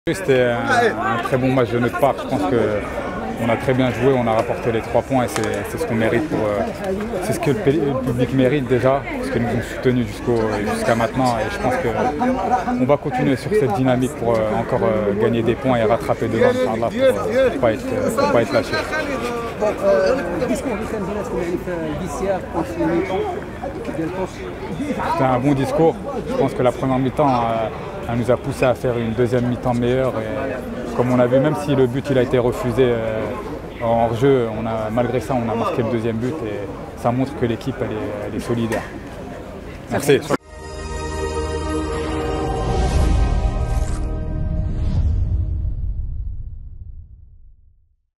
C'était un très bon match de notre part. Je pense qu'on a très bien joué, on a rapporté les 3 points et c'est ce qu'on mérite. C'est ce que le public mérite déjà, parce qu'ils nous ont soutenus jusqu'à maintenant. Et je pense qu'on va continuer sur cette dynamique pour encore gagner des points et rattraper devant Inch'Allah pour ne pas être lâché. C'était un bon discours. Je pense que la première mi-temps elle nous a poussé à faire une deuxième mi-temps meilleure. Et comme on a vu, même si le but il a été refusé en hors-jeu, malgré ça on a marqué le deuxième but et ça montre que l'équipe elle est solidaire. Merci.